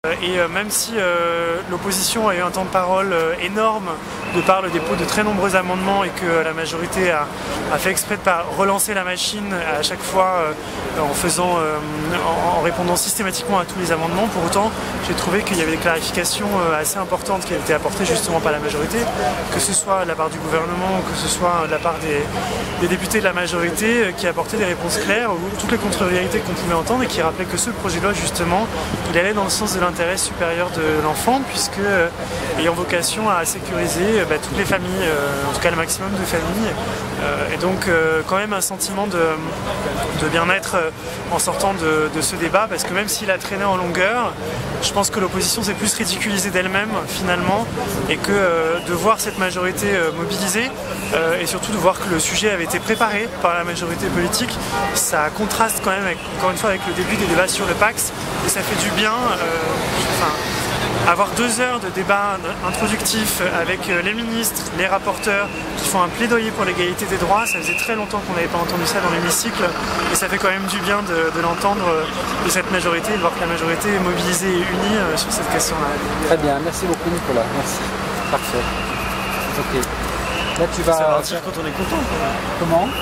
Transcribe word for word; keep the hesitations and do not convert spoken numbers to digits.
Et euh, même si euh, l'opposition a eu un temps de parole euh, énorme de par le dépôt de très nombreux amendements et que euh, la majorité a, a fait exprès de pas relancer la machine à chaque fois euh, en, faisant, euh, en, en répondant systématiquement à tous les amendements, pour autant j'ai trouvé qu'il y avait des clarifications euh, assez importantes qui avaient été apportées justement par la majorité, que ce soit de la part du gouvernement ou que ce soit de la part des, des députés de la majorité euh, qui apportaient des réponses claires ou toutes les contre-vérités qu'on pouvait entendre et qui rappelaient que ce projet de loi justement il allait dans le sens de l'intérêt supérieur de l'enfant, puisque euh, ayant vocation à sécuriser euh, bah, toutes les familles, euh, en tout cas le maximum de familles, euh, et donc euh, quand même un sentiment de, de bien-être euh, en sortant de, de ce débat, parce que même s'il a traîné en longueur, je pense que l'opposition s'est plus ridiculisée d'elle-même finalement, et que euh, de voir cette majorité euh, mobilisée, euh, et surtout de voir que le sujet avait été préparé par la majorité politique, ça contraste quand même avec, encore une fois avec le début des débats sur le Pacs, et ça fait du bien. Euh, enfin, avoir deux heures de débat introductif avec les ministres, les rapporteurs qui font un plaidoyer pour l'égalité des droits, ça faisait très longtemps qu'on n'avait pas entendu ça dans l'hémicycle et ça fait quand même du bien de, de l'entendre de cette majorité, de voir que la majorité est mobilisée et unie sur cette question-là. Très bien, merci beaucoup Nicolas, merci. Parfait. Ok. Là tu vas... Ça va dire quand on est content. Comment ?